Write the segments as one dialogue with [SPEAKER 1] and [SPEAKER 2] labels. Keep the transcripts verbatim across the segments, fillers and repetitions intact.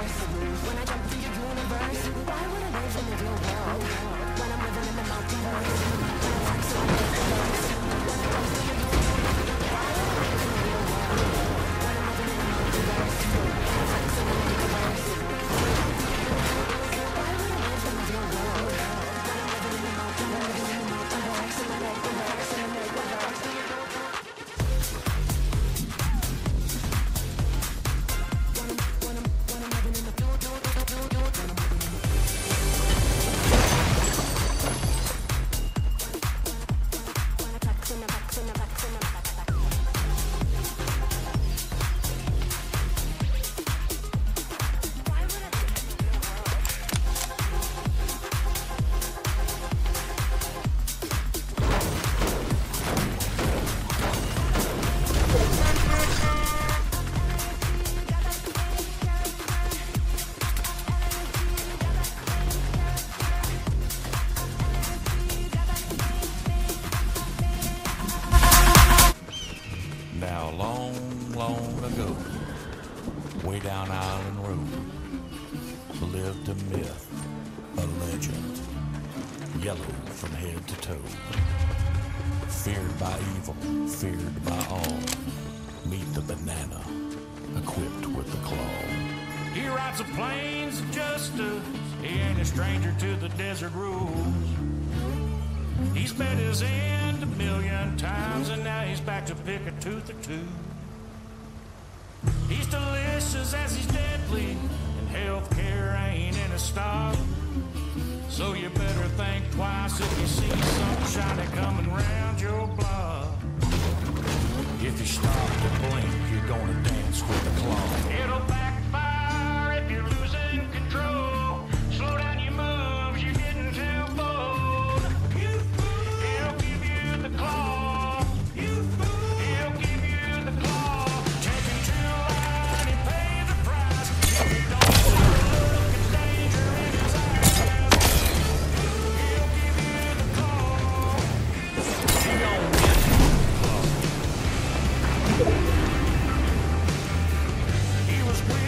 [SPEAKER 1] way down Island Road lived a myth, a legend, yellow from head to toe. Feared by evil, feared by all. Meet the banana, equipped with the claw.
[SPEAKER 2] He rides the plains of justice. He ain't a stranger to the desert rules. He's met his end a million times, and now he's back to pick a tooth or two. He's delicious as he's deadly, and healthcare ain't in a stock. So you better think twice if you see something shiny coming round your block. If you stop to blink, you're gonna dance with the claw. It'll backfire if you're losing control. Slow down your moves, you're getting too bold. It'll give you the claw. It'll give you the claw. Take him to line, he pays the price. If you don't look at danger in his eyes, he'll give you the claw. He don't get the claw. He was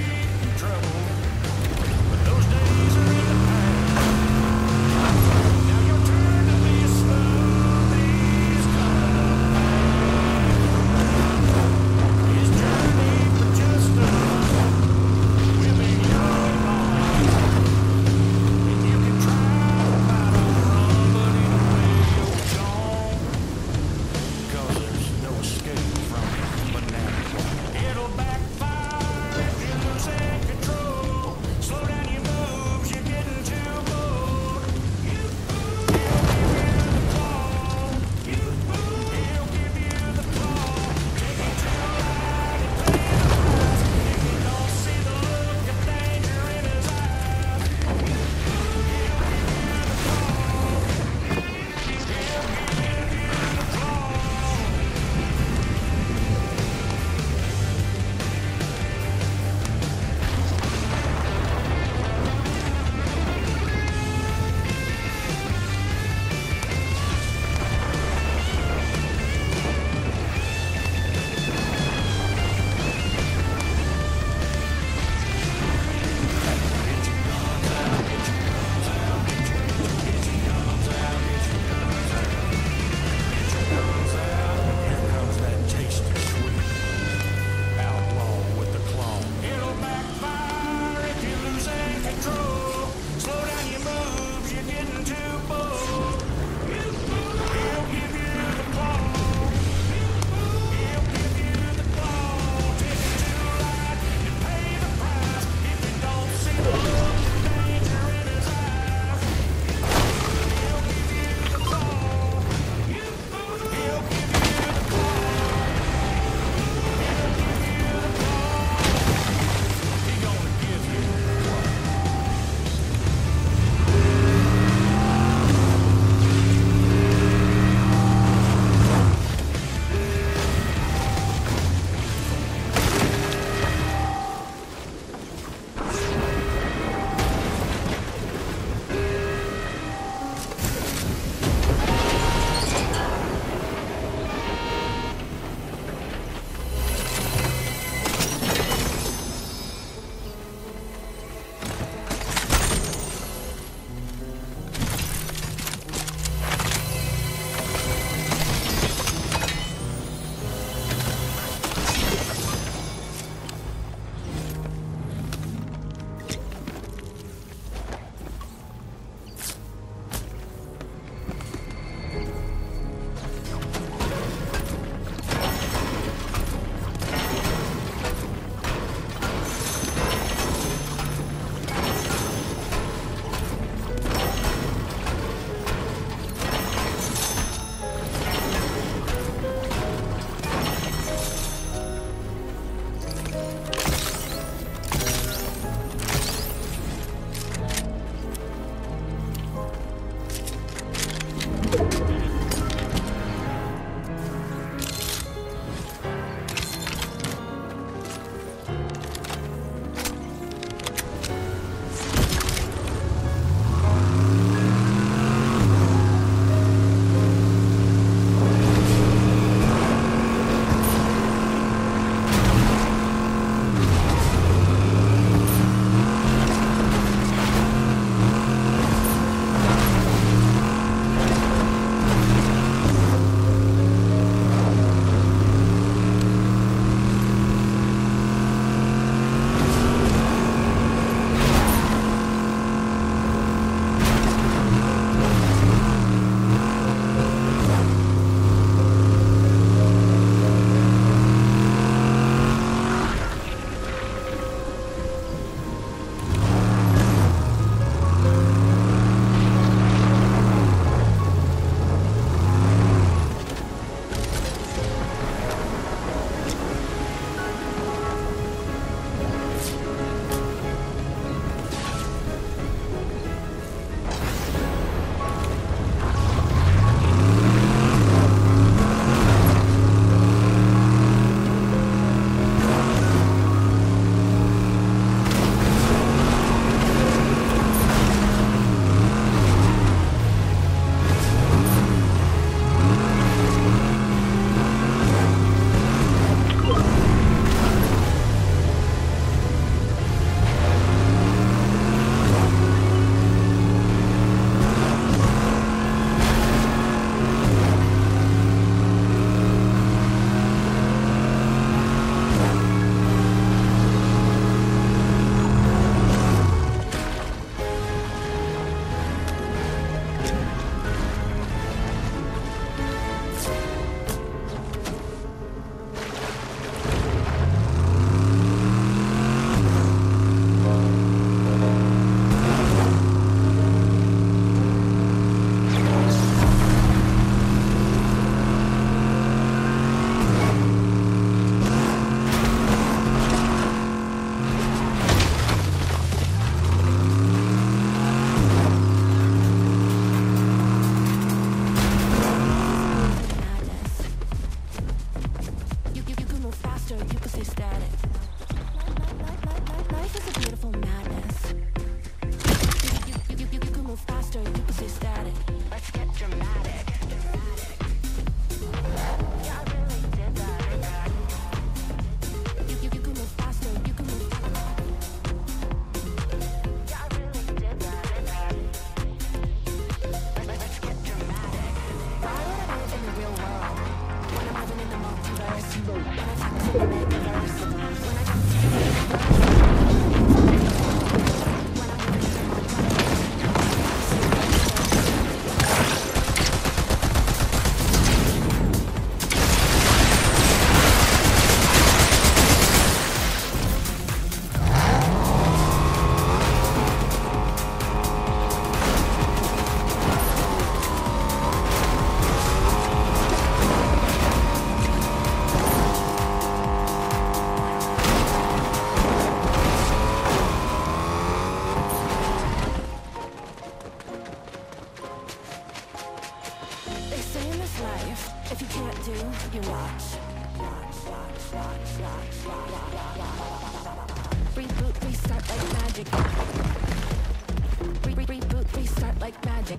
[SPEAKER 3] Re- re- Reboot, restart like magic.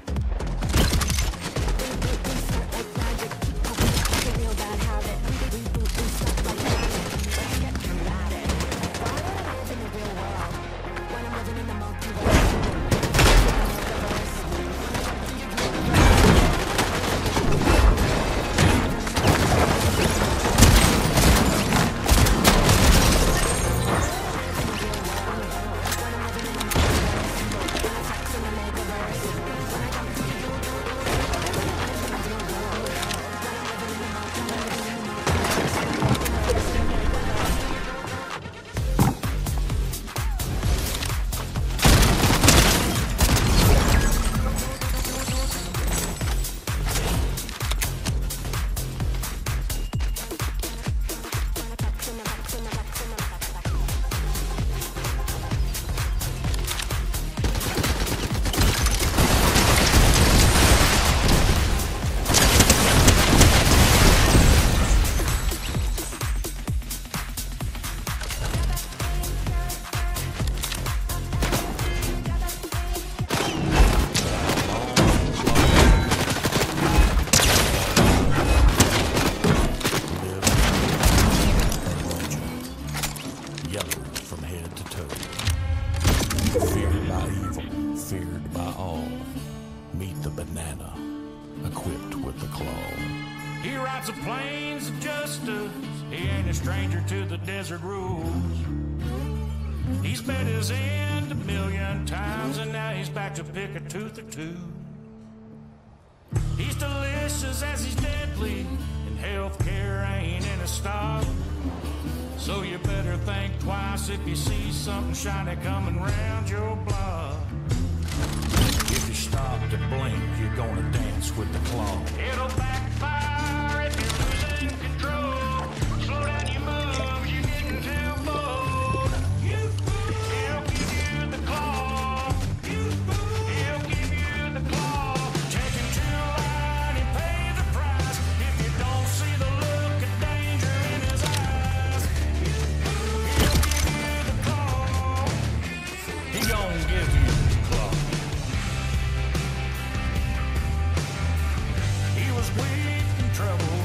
[SPEAKER 3] Reboot, restart like magic. Keep up with a real bad habit. Re- Reboot, restart like magic. Let's get dramatic. Why would I live in the real world when I'm living in the multiverse?
[SPEAKER 1] Yellow from head to toe. Feared by evil, feared by all. Meet the banana, equipped with the claw.
[SPEAKER 2] He rides the plains of justice. He ain't a stranger to the desert rules. He's met his end a million times, and now he's back to pick a tooth or two. He's delicious as he's deadly, and healthcare ain't in a stock. So you better think twice if you see something shiny coming round your block.
[SPEAKER 1] If you stop to blink, you're gonna dance with the claw.
[SPEAKER 2] It'll backfire if you're losing control. Slow down your moves, you're getting too bold. He'll give you the claw. He'll give you the claw. Taking too long, he pays the price. If you don't see the look of danger in his eyes, he'll give you the claw. He gon' give you the claw. He was weak in trouble